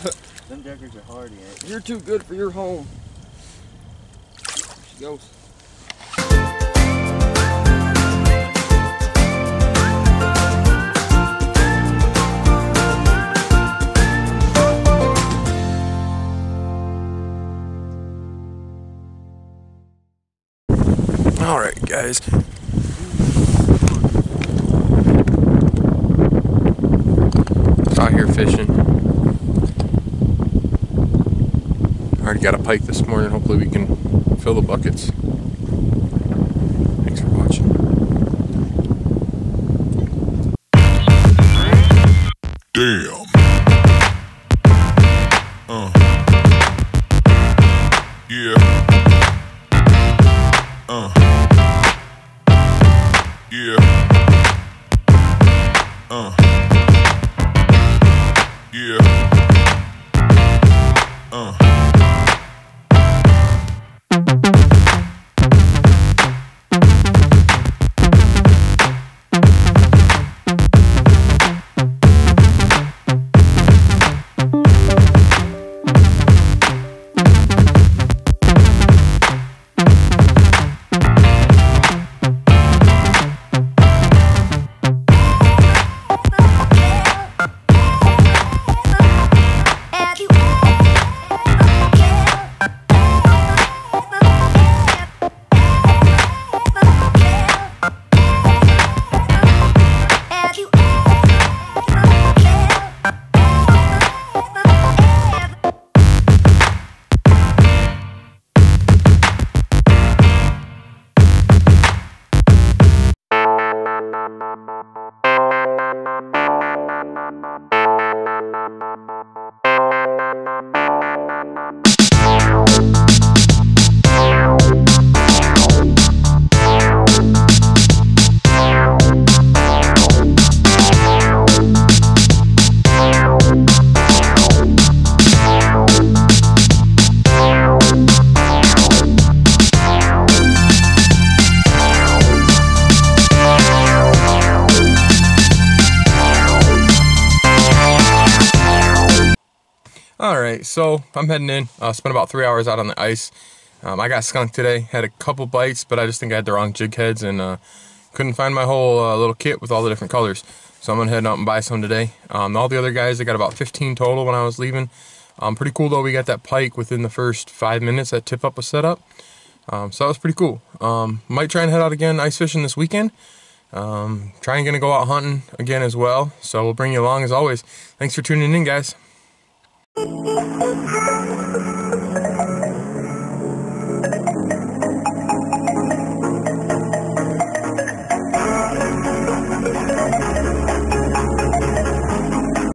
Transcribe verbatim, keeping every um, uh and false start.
Them deckers are hardy, ain't they? You're too good for your home. There she goes. All right, guys. Out here fishing. Already got a pike this morning. Hopefully we can fill the buckets. Thanks for watching. Damn. Uh. Yeah. Uh. Yeah. Uh. Yeah. Uh. Alright, so I'm heading in. Uh, spent about three hours out on the ice. Um, I got skunked today. Had a couple bites, but I just think I had the wrong jig heads and uh, couldn't find my whole uh, little kit with all the different colors. So I'm going to head out and buy some today. Um, all the other guys, I got about fifteen total when I was leaving. Um, pretty cool though, we got that pike within the first five minutes that tip up was set up. Um, so that was pretty cool. Um, might try and head out again ice fishing this weekend. Um, trying going to go out hunting again as well. So we'll bring you along as always. Thanks for tuning in, guys. Thank you.